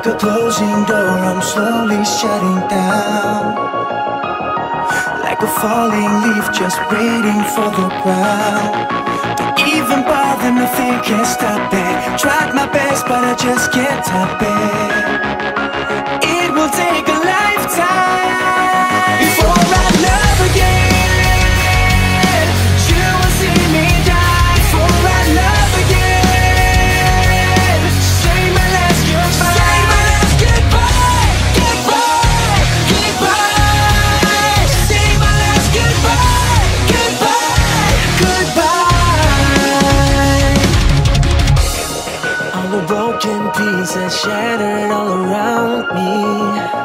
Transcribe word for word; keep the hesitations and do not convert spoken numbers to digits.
Like a closing door, I'm slowly shutting down. Like a falling leaf, just waiting for the ground. Don't even bother, nothing can stop it. Tried my best, but I just can't top it. It will take a lifetime before I love again. You will see me die before I love again. Say my last goodbye. Say my last goodbye. Goodbye. Goodbye. Say my last goodbye. Goodbye. Goodbye. All the broken pieces shattered all around me.